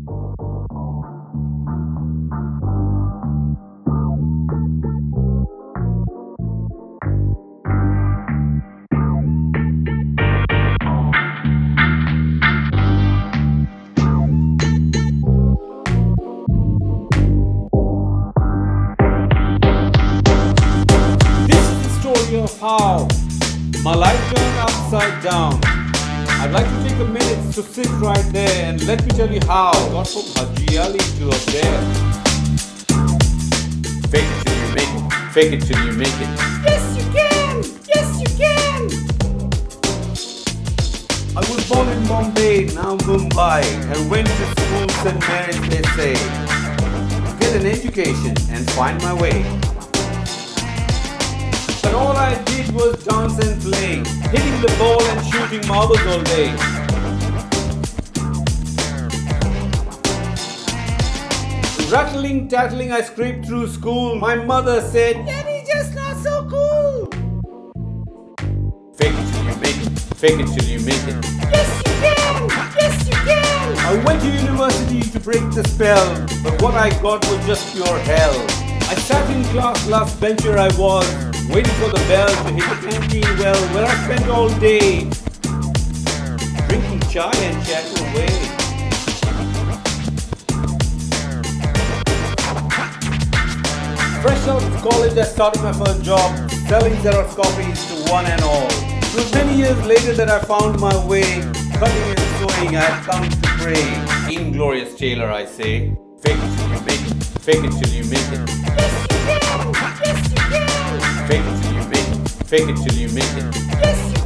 Of how my life turned upside down. I'd like to take a minute to sit right there and let me tell you how I got from Hajiali to up there. Fake it till you make it. Fake it till you make it. Yes you can! Yes you can! I was born in Bombay, now Mumbai, and went to school St. Mary's, they say, to get an education and find my way. But all I did was dance and play, hitting the ball and shooting marbles all day. Rattling, tattling, I scraped through school. My mother said, "Daddy, just not so cool." Fake it till you make it. Fake it till you make it. Yes you can! Yes you can! I went to university to break the spell, but what I got was just pure hell. I sat in class, last bencher I was, waiting for the bell to hit the canteen well, where I spent all day drinking chai and chatting away. Fresh out of college, I started my first job, selling Xerox copies to one and all. It was many years later that I found my way, cutting and sewing I had come to pray. Inglorious tailor, I say. Fake it till you make it. Fake it till you make it. Yes you can! Yes you can! Fake it till you make it. Fake it till you make it. Yes you